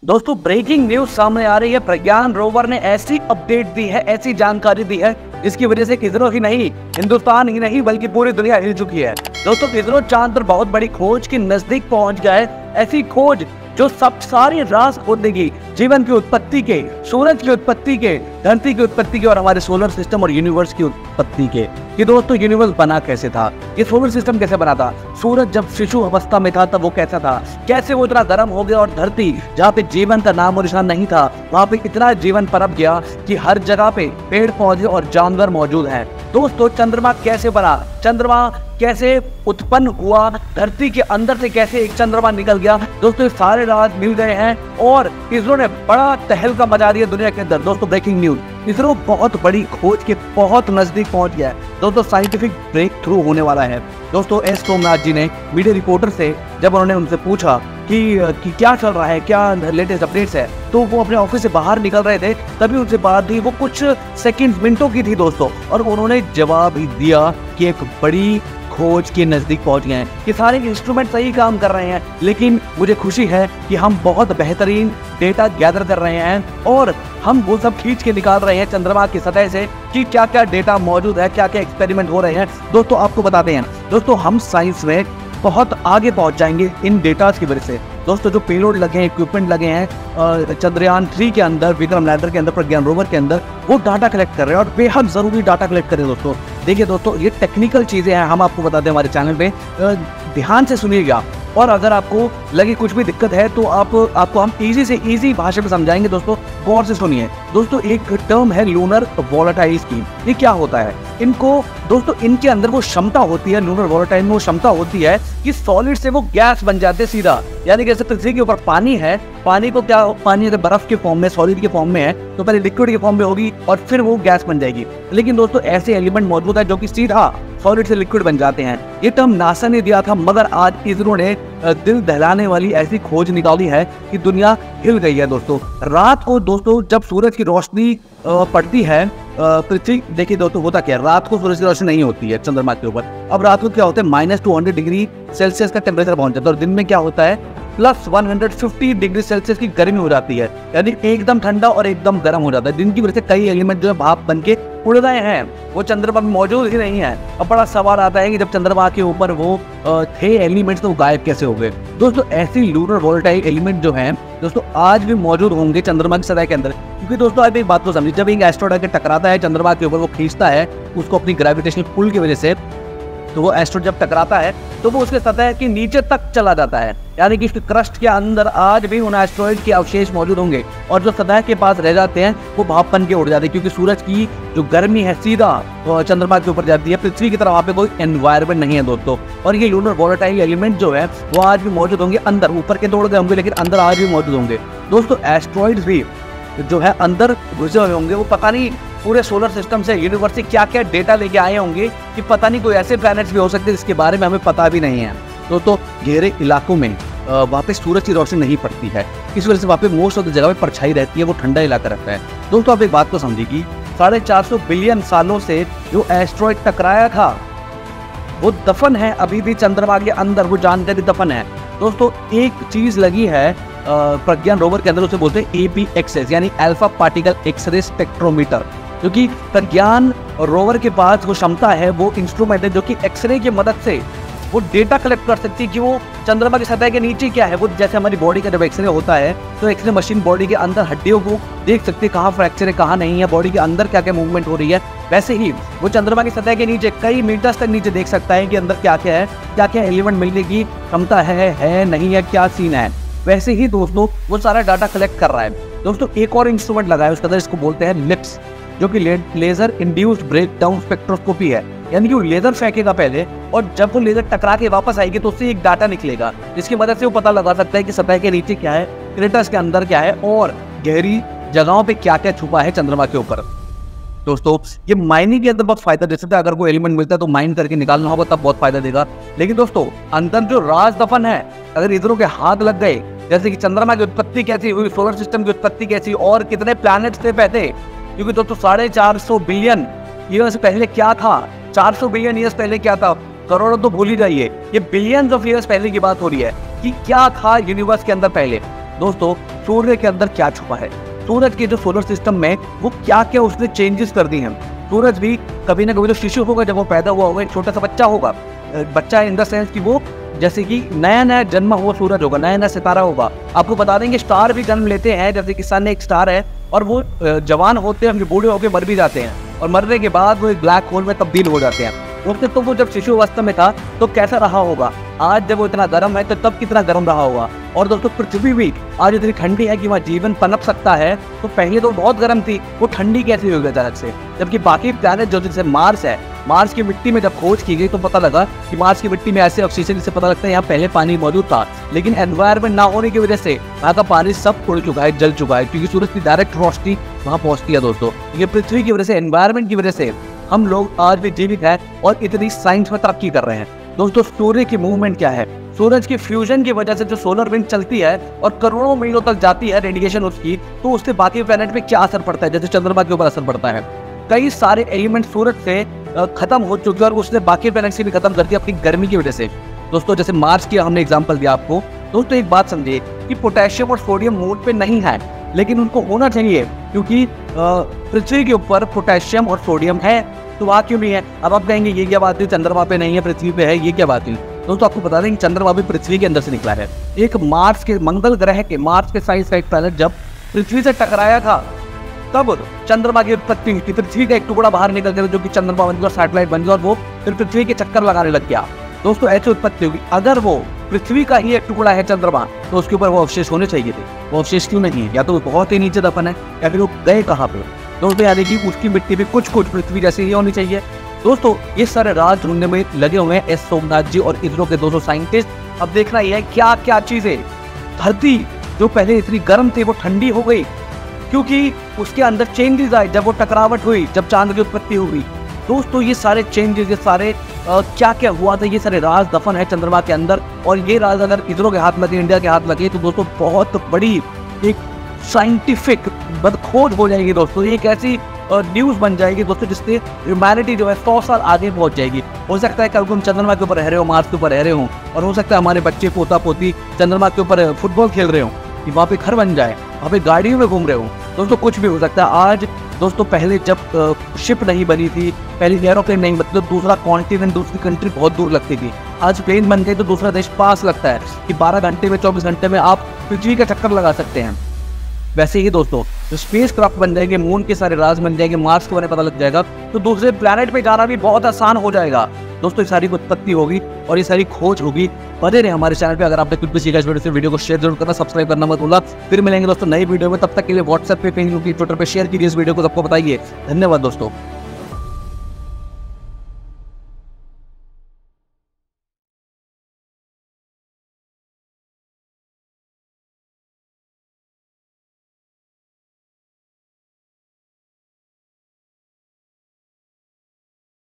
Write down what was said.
दोस्तों breaking news सामने आ रही है। प्रज्ञान रोवर ने ऐसी अपडेट दी है, ऐसी जानकारी दी है, इसकी वजह से इसरो ही नहीं, हिंदुस्तान ही नहीं बल्कि पूरी दुनिया हिल चुकी है। दोस्तों इसरो चांद पर बहुत बड़ी खोज के नजदीक पहुंच गया है। ऐसी खोज जो सब सारी राज खोल देगी जीवन की उत्पत्ति के, सूरज की उत्पत्ति के, धरती की उत्पत्ति के और हमारे सोलर सिस्टम और यूनिवर्स की उत्पत्ति के। कि दोस्तों यूनिवर्स बना कैसे था, ये सोलर सिस्टम कैसे बना था, सूरज जब शिशु अवस्था में था तब वो कैसा था, कैसे वो इतना गर्म हो गया और धरती जहाँ पे जीवन का नाम और निशान नहीं था वहाँ पे इतना जीवन पनप गया कि हर जगह पे पेड़ पौधे और जानवर मौजूद हैं। दोस्तों चंद्रमा कैसे बना, चंद्रमा कैसे उत्पन्न हुआ, धरती के अंदर से कैसे एक चंद्रमा निकल गया, दोस्तों सारे राज मिल गए हैं और इसरो ने बड़ा तहलका मचा दिया दुनिया के अंदर। दोस्तों ब्रेकिंग न्यूज, इसरो बहुत बड़ी खोज के बहुत नजदीक पहुंच गया है। दोस्तों साइंटिफिक ब्रेक थ्रू होने वाला है। दोस्तों एस सोमनाथ जी ने मीडिया रिपोर्टर से जब उन्होंने उनसे पूछा कि क्या चल रहा है, क्या लेटेस्ट अपडेट्स है, तो वो अपने ऑफिस से बाहर निकल रहे थे, तभी उनसे बात हुई। वो कुछ सेकंड मिनटों की थी दोस्तों, और उन्होंने जवाब ही दिया कि एक बड़ी खोज के नजदीक पहुंच गए हैं, कि सारे इंस्ट्रूमेंट सही काम कर रहे हैं, लेकिन मुझे खुशी है कि हम बहुत बेहतरीन डेटा गैदर कर रहे हैं और हम वो सब खींच के निकाल रहे हैं चंद्रमा की सतह से कि क्या क्या डेटा मौजूद है, क्या क्या एक्सपेरिमेंट हो रहे हैं। दोस्तों आपको बताते हैं, दोस्तों हम साइंस में बहुत आगे पहुंच जाएंगे इन डेटास की वजह से। दोस्तों जो पेलोड लगे हैं, इक्विपमेंट लगे हैं चंद्रयान 3 के अंदर, विक्रम लैंडर के अंदर, प्रज्ञान रोवर के अंदर, वो डाटा कलेक्ट कर रहे हैं और बेहद जरूरी डाटा कलेक्ट कर रहे हैं। दोस्तों देखिए दोस्तों, ये टेक्निकल चीजें हैं, हम आपको बताते हैं हमारे चैनल पे, ध्यान से सुनिएगा। और अगर आपको लगे कुछ भी दिक्कत है तो आपको हम इजी से इजी भाषा में समझाएंगे। दोस्तों गौर से सुनिए। दोस्तों एक टर्म है लूनर वोलेटाइल स्कीम। ये क्या होता है? इनको दोस्तों इनके अंदर वो क्षमता होती है, लूनर वोलेटाइल में वो क्षमता होती है कि सॉलिड से वो गैस बन जाते सीधा। यानी जैसे पृथ्वी के ऊपर पानी है, पानी को क्या, पानी अगर बर्फ के फॉर्म में, सॉलिड के फॉर्म में है तो पहले लिक्विड के फॉर्म में होगी और फिर वो गैस बन जाएगी। लेकिन दोस्तों ऐसे एलिमेंट मौजूद है जो कि सीधा सॉलिड से लिक्विड बन जाते हैं। ये टर्म नासा ने दिया था, मगर आज इसरो ने दिल दहलाने वाली ऐसी खोज निकाली है कि दुनिया हिल गई है। दोस्तों रात को दोस्तों जब सूरज की रोशनी पड़ती है पृथ्वी, देखिए दोस्तों होता क्या है, रात को सूरज की रोशनी नहीं होती है चंद्रमा के ऊपर। अब रात को क्या होता है, -200 डिग्री सेल्सियस का टेम्परेचर पहुंच जाता है और दिन में क्या होता है, +150 डिग्री सेल्सियस की गर्मी हो जाती है। यानी एकदम ठंडा और एकदम गर्म हो जाता है। दिन की वजह से कई एलिमेंट जो है भाप बन के उड़ रहे हैं, वो चंद्रमा में मौजूद ही नहीं है। अब बड़ा सवाल आता है कि जब चंद्रमा के ऊपर वो थे एलिमेंट्स तो वो गायब कैसे हो गए। दोस्तों ऐसी लूनर वोलेटाइल एलिमेंट जो हैं दोस्तों आज भी मौजूद होंगे चंद्रमा की सतह के अंदर। क्योंकि दोस्तों आप एक बात तो समझिए, जब एक एस्ट्रॉइड आके टकराता है चंद्रमा के ऊपर, वो खींचता है उसको अपनी ग्रेविटेशनल पुल की वजह से, तो वो एस्ट्रॉइड जब टकराता है तो वो उसके सतह के नीचे तक चला जाता है। यानी कि उसके क्रस्ट के अंदर आज भी उन एस्ट्रॉइड के अवशेष मौजूद होंगे और जो सतह के पास रह जाते हैं वो भाप बन के उड़ जाते हैं, क्योंकि सूरज की जो गर्मी है सीधा चंद्रमा के ऊपर जाती है। पृथ्वी की तरह वहाँ पे कोई एनवायरनमेंट नहीं है दोस्तों। और ये लूनर वोलेटाइल एलिमेंट जो है वो आज भी मौजूद होंगे अंदर, ऊपर के दौड़ गए होंगे लेकिन अंदर आज भी मौजूद होंगे। दोस्तों एस्ट्रॉइड्स भी जो है अंदर घुसे हुए होंगे, वो पता नहीं पूरे सोलर सिस्टम से, यूनिवर्स से क्या क्या डेटा लेके आए होंगे कि पता नहीं कोई ऐसे प्लैनेट्स भी हो सकते हैं जिसके बारे में हमें पता भी नहीं है। दोस्तों गहरे इलाकों में वहाँ पे सूरज की रोशनी नहीं पड़ती है, इस वजह से वहाँ पे मोस्ट ऑफ द जगह पे परछाई रहती है, वो ठंडा इलाका रहता है। दोस्तों आप एक बात को समझिए कि 450 बिलियन सालों से जो एस्ट्रॉइड टकराया था वो दफन है अभी भी चंद्रमा के अंदर, वो जानकारी दफन है। दोस्तों एक चीज लगी है प्रज्ञान रोवर के अंदर, उसे बोलते हैं APXS यानी अल्फा पार्टिकल एक्सरे स्पेक्ट्रोमीटर। क्योंकि प्रज्ञान रोवर के पास वो क्षमता है, वो इंस्ट्रूमेंट है जो कि एक्सरे की मदद से वो डेटा कलेक्ट कर सकती है कि वो चंद्रमा की सतह के नीचे क्या है। वो जैसे हमारी बॉडी का जब एक्सरे होता है तो एक्सरे मशीन बॉडी के अंदर हड्डियों को देख सकती है, कहाँ फ्रैक्चर है कहाँ नहीं है, बॉडी के अंदर क्या क्या मूवमेंट हो रही है। वैसे ही वो चंद्रमा की सतह के नीचे कई मीटर्स तक नीचे देख सकता है कि अंदर क्या क्या है, क्या क्या एलिमेंट मिलने की क्षमता है नहीं है, क्या सीन है। वैसे ही दोस्तों वो सारा डाटा कलेक्ट कर रहा है। दोस्तों एक और इंस्ट्रूमेंट लगा है उसके अंदर, इसको बोलते हैं लिप्स, जो कि लेजर इंड्यूस्ड ब्रेकडाउन स्पेक्ट्रोस्कोपी है। यानी कि वो लेजर फेंकेगा पहले और जब वो लेजर टकरा के वापस आएगी तो उससे एक डाटा निकलेगा, जिसकी मदद से वो पता लगा सकता है कि सतह के नीचे क्या है, क्रेटर्स के अंदर क्या है और गहरी जगहों पे क्या क्या छुपा है चंद्रमा के ऊपर। दोस्तों ये माइनिंग के अंदर बहुत फायदा दे सकता है। अगर कोई एलिमेंट मिलता है तो माइन करके निकालना होगा तब बहुत फायदा देगा। लेकिन दोस्तों अंदर जो राज दफन है, अगर इसरो के हाथ लग गए, जैसे कि चंद्रमा की उत्पत्ति कैसी हुई, सोलर सिस्टम की उत्पत्ति कैसी और कितने प्लैनेट्स थे पहले, क्योंकि दोस्तों 450 बिलियन ईयर्स पहले क्या था, 400 बिलियन ईयर्स पहले क्या था, करोड़ों तो भूल ही जाइए, ये बिलियंस ऑफ ईयर्स पहले की बात हो रही है कि क्या था यूनिवर्स के अंदर पहले। दोस्तों सूर्य के अंदर क्या छुपा है, सूरज के जो सोलर सिस्टम में वो क्या क्या उसने चेंजेस कर दी हैं। सूरज भी कभी ना कभी तो शिशु होगा, जब वो पैदा हुआ होगा एक छोटा सा बच्चा होगा, बच्चा इन द सेंस कि वो जैसे कि नया नया जन्मा हुआ सूरज होगा, नया नया सितारा होगा। आपको बता देंगे स्टार भी जन्म लेते हैं, जैसे कि सन एक स्टार है और वो जवान होते हैं, बूढ़े होकर मर भी जाते हैं और मरने के बाद वो एक ब्लैक होल में तब्दील हो जाते हैं। उससे तो वो जब शिशु अवस्था में था तो कैसा रहा होगा, आज जब वो इतना गर्म है तो तब कितना गर्म रहा होगा। और दोस्तों पृथ्वी भी आज इतनी ठंडी है कि वहाँ जीवन पनप सकता है, तो पहले तो बहुत गर्म थी, वो ठंडी कैसे हो गई अचानक से। जबकि बाकी प्लैनेट जो जैसे मार्स है, मार्स की मिट्टी में जब खोज की गई तो पता लगा कि मार्स की मिट्टी में ऐसे ऑक्सीजन से पता लगता है यहाँ पहले पानी मौजूद था, लेकिन एनवायरमेंट ना होने की वजह से वहाँ का पानी सब उड़ चुका है, जल चुका है, क्योंकि सूरज की डायरेक्ट रोशनी वहाँ पहुँचती है। दोस्तों ये पृथ्वी की वजह से, एनवायरमेंट की वजह से हम लोग आज भी जीवित हैं और इतनी साइंस में तरक्की कर रहे हैं। दोस्तों सूर्य की मूवमेंट क्या है, सूरज की फ्यूजन की वजह से जो सोलर विंड चलती है और करोड़ों मीलों तक जाती है रेडिएशन उसकी, तो उससे बाकी प्लैनेट पे क्या असर पड़ता है, जैसे चंद्रमा के ऊपर असर पड़ता है। कई सारे एलिमेंट सूरज से खत्म हो चुके हैं और उसने बाकी प्लैनेट से भी खत्म कर दिया अपनी गर्मी की वजह से। दोस्तों जैसे मार्स की हमने एग्जांपल दिया आपको। दोस्तों एक बात समझिए कि पोटेशियम और सोडियम मून पे नहीं है, लेकिन उनको होना चाहिए, क्योंकि पृथ्वी के ऊपर पोटेशियम और सोडियम है, तो वहाँ क्यों नहीं है। अब आप कहेंगे ये क्या बात हुई, चंद्रमा पे नहीं है पृथ्वी पे है, ये क्या बात हुई। दोस्तों आपको बता दें कि चंद्रमा भी पृथ्वी के अंदर से निकला है। एक मार्स के, मंगल ग्रह के मार्स के साइज का एक प्लैनेट जब पृथ्वी से टकराया था तब चंद्रमा की उत्पत्ति हुई थी। पृथ्वी का एक टुकड़ा बाहर निकल गया जो कि चंद्रमा बन गया और सैटेलाइट बन गया और वो फिर पृथ्वी के चक्कर लगाने लग गया। दोस्तों ऐसी उत्पत्ति होगी। अगर वो पृथ्वी का ही एक टुकड़ा है चंद्रमा, तो उसके ऊपर वो अवशेष होने चाहिए थे, वो अवशेष क्यों नहीं है, या तो वो बहुत ही नीचे दफन है या फिर वो गए कहाँ पे। दोस्तों यानी कि उसकी मिट्टी भी कुछ पृथ्वी जैसी ही होनी चाहिए। दोस्तों ये सारे राज ढूंढने में लगे हुए हैं एस सोमनाथ जी और इसरो के 200 साइंटिस्ट। अब देखना यह है क्या क्या चीजें, धरती जो पहले इतनी गर्म थी वो ठंडी हो गई, क्योंकि उसके अंदर चेंजेस आए जब वो टकरावट हुई, जब चांद की उत्पत्ति हुई। दोस्तों ये सारे चेंजेस, ये सारे क्या क्या हुआ था, ये सारे राज दफन है चंद्रमा के अंदर। और ये राज अगर इसरो के हाथ लगे, इंडिया के हाथ लगे, तो दोस्तों बहुत बड़ी एक साइंटिफिक खोज हो जाएगी। दोस्तों एक ऐसी न्यूज़ बन जाएगी दोस्तों जिससे ह्यूमैनिटी जो है 100 साल आगे पहुंच जाएगी। हो सकता है कल को हम चंद्रमा के ऊपर रह रहे हो, मार्स के ऊपर रह रहे हो, और हो सकता है हमारे बच्चे पोता पोती चंद्रमा के ऊपर फुटबॉल खेल रहे हो, कि वहाँ पे घर बन जाए, वहाँ पे गाड़ियों में घूम रहे हो। दोस्तों कुछ भी हो सकता है। आज दोस्तों पहले जब शिप नहीं बनी थी, पहले एरोप्लेन नहीं बनती, तो दूसरा कॉन्टिनेंट, दूसरी कंट्री बहुत दूर लगती थी। आज प्लेन बन गई तो दूसरा देश पास लगता है कि 12 घंटे में, 24 घंटे में आप पृथ्वी का चक्कर लगा सकते हैं। वैसे ही दोस्तों जो स्पेस क्राफ्ट बन जाएंगे, मून के सारे राज बन जाएंगे, मार्स के बारे में पता लग जाएगा, तो दूसरे प्लैनेट पे जाना भी बहुत आसान हो जाएगा। दोस्तों ये सारी उत्पत्ति होगी और ये सारी खोज होगी। बने रहे हमारे चैनल पे। अगर आपने कुछ भी सीखा इस वीडियो को शेयर जरूर करना, सब्सक्राइब करना मत भूलना। फिर मिलेंगे दोस्तों नई वीडियो में, तब तक के लिए व्हाट्सएप पे, फेसबुक, ट्विटर पे शेयर कीजिए इस वीडियो को, सबको बताइए। धन्यवाद दोस्तों।